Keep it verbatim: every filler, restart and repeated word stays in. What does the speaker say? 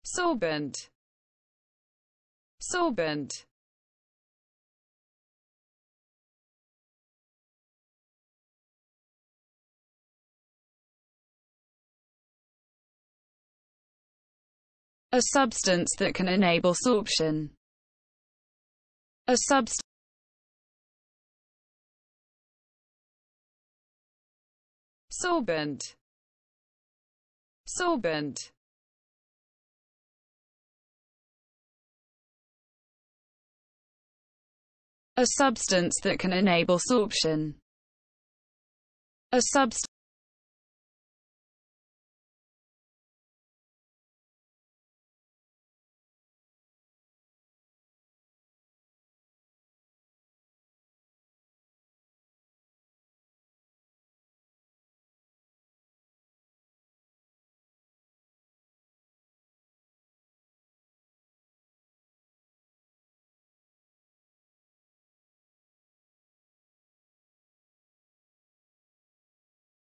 Sorbent. Sorbent. A substance that can enable sorption. A substance. Sorbent. Sorbent. A substance that can enable sorption. A substance.